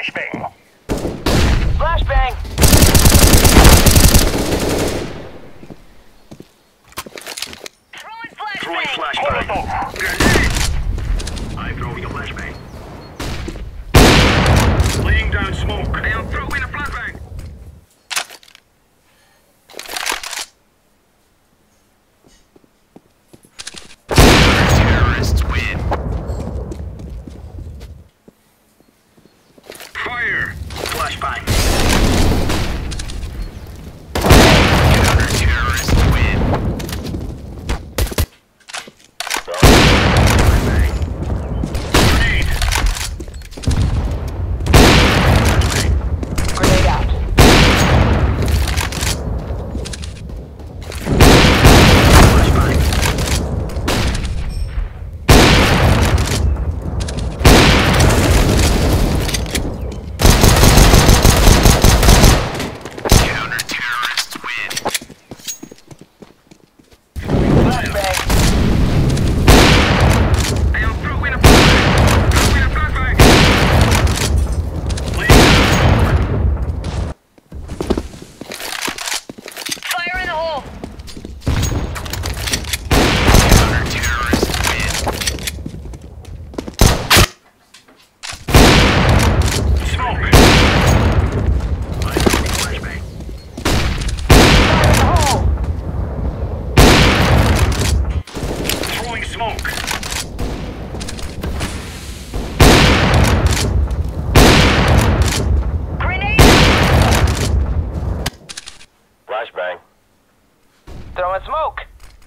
flashbang. Flashbang! Throwing flashbang. Grenade! I'm throwing a flashbang. Laying down smoke. I am throwing a flashbang. Terrorists win. Fire! Flashbang. Counter-terrorists win. Grenade. Grenade out. Flashbang. Counter-terrorists win. Flashbang! I am throwing a flashbang. Throwing a flashbang. Laying down smoke. Fire in the hole! Counter-terrorists win. Smoke. I'm throwing a flashbang. Fire in the hole! Throwing smoke. Grenade! Flashbang. Throwing smoke!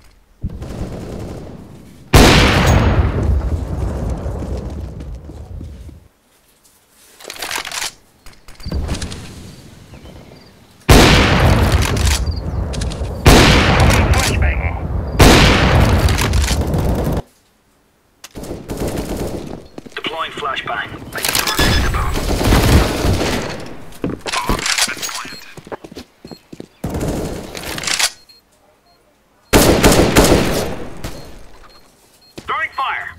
Flashbang. Deploying flashbang. I detonated the bomb. Bomb has been planted. Throwing fire.